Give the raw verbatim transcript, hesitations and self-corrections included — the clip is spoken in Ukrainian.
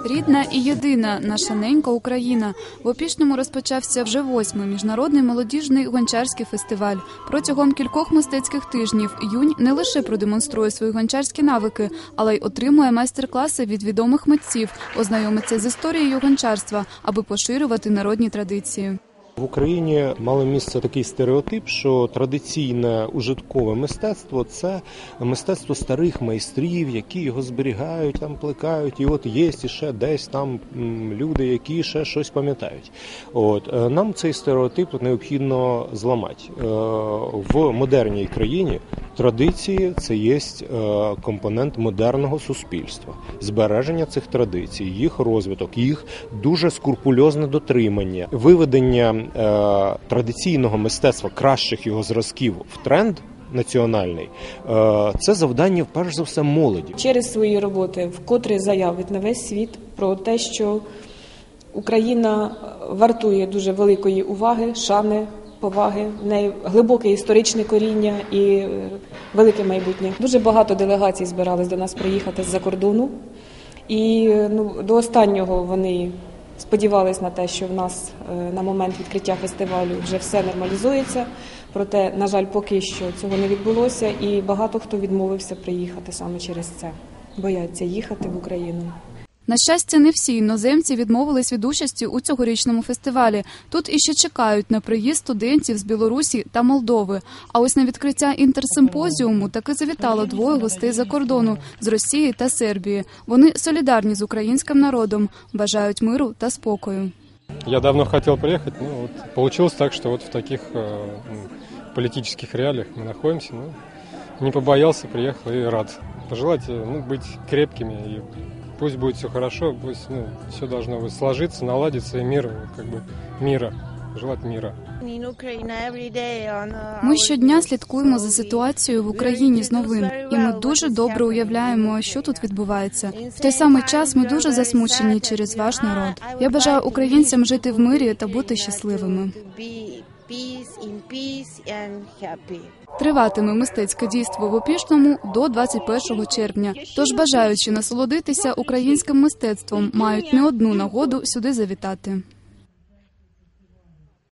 Рідна і єдина наша ненька Україна. В Опішному розпочався вже восьмий міжнародний молодіжний гончарський фестиваль. Протягом кількох мистецьких тижнів юнь не лише продемонструє свої гончарські навики, але й отримує майстер-класи від відомих митців, ознайомиться з історією гончарства, аби поширювати народні традиції. В Україні мало місце такий стереотип, що традиційне ужиткове мистецтво – це мистецтво старих майстрів, які його зберігають, там плекають, і от є ще десь там люди, які ще щось пам'ятають. От нам цей стереотип необхідно зламати. В модерній країні традиції – це є компонент модерного суспільства. Збереження цих традицій, їх розвиток, їх дуже скрупульозне дотримання, виведення традиційного мистецтва, кращих його зразків в тренд національний, це завдання, перш за все, молоді. Через свої роботи вкотре заявить на весь світ про те, що Україна вартує дуже великої уваги, шани, поваги, в неї глибоке історичне коріння і велике майбутнє. Дуже багато делегацій збирались до нас приїхати з-за кордону, і ну, до останнього вони сподівались на те, що в нас на момент відкриття фестивалю вже все нормалізується, проте, на жаль, поки що цього не відбулося, і багато хто відмовився приїхати саме через це, бояться їхати в Україну. На щастя, не всі іноземці відмовились від участі у цьогорічному фестивалі. Тут іще чекають на приїзд студентів з Білорусі та Молдови. А ось на відкриття інтерсимпозіуму таки завітало двоє гостей за кордону – з Росії та Сербії. Вони солідарні з українським народом, бажають миру та спокою. Я давно хотел приехать, но вот получилось так, что вот в таких э, политических реалиях мы находимся. Ну, не побоялся, приехал и рад. Пожелать ну, быть крепкими, и пусть будет все хорошо, пусть ну, все должно быть сложиться, наладиться, и мир, как бы мира, желать мира. Ми щодня слідкуємо за ситуацією в Україні з новин, і ми дуже добре уявляємо, що тут відбувається. В той самий час ми дуже засмучені через ваш народ. Я бажаю українцям жити в мирі та бути щасливими. Триватиме мистецьке дійство в Опішному до двадцять першого червня. Тож бажаючи насолодитися українським мистецтвом, мають не одну нагоду сюди завітати.